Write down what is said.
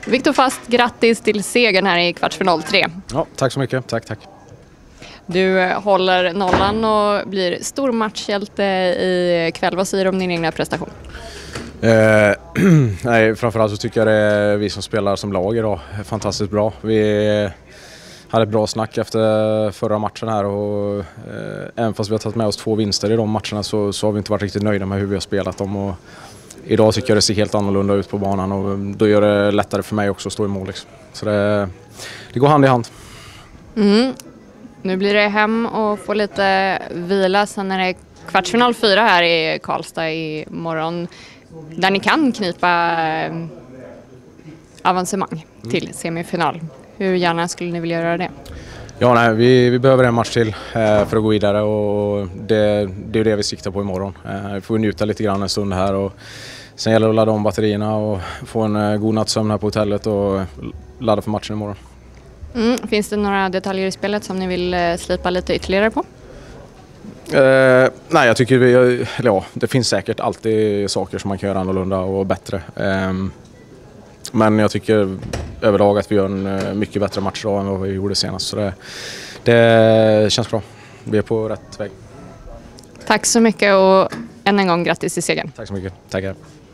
Viktor Fast, grattis till segern här i kvartsfinal 3. Ja, tack så mycket. Tack. Du håller nollan och blir stor matchhjälte i kväll. Vad säger du om din egna prestation? Nej, framförallt så tycker jag det är vi som spelar som lag idag fantastiskt bra. Vi hade ett bra snack efter förra matchen här och även fast vi har tagit med oss 2 vinster i de matcherna så har vi inte varit riktigt nöjda med hur vi har spelat dem. Och idag tycker jag det ser helt annorlunda ut på banan och då gör det lättare för mig också att stå i mål. Liksom. Så det går hand i hand. Nu blir det hem och få lite vila. Sen är det kvartsfinal 4 här i Karlstad imorgon. Där ni kan knipa avancemang till semifinal. Hur gärna skulle ni vilja göra det? Ja, nej, vi behöver en match till för att gå vidare och det är det vi siktar på imorgon. Vi får njuta lite grann en stund här och sen gäller det att ladda om batterierna och få en god nattsömn här på hotellet och ladda för matchen imorgon. Finns det några detaljer i spelet som ni vill slipa lite ytterligare på? Nej, jag tycker det finns säkert alltid saker som man kan göra annorlunda och bättre. Men jag tycker överlag att vi gör en mycket bättre match idag än vad vi gjorde senast. Så det känns bra. Vi är på rätt väg. Tack så mycket och än en gång grattis till segern. Tack så mycket. Tackar.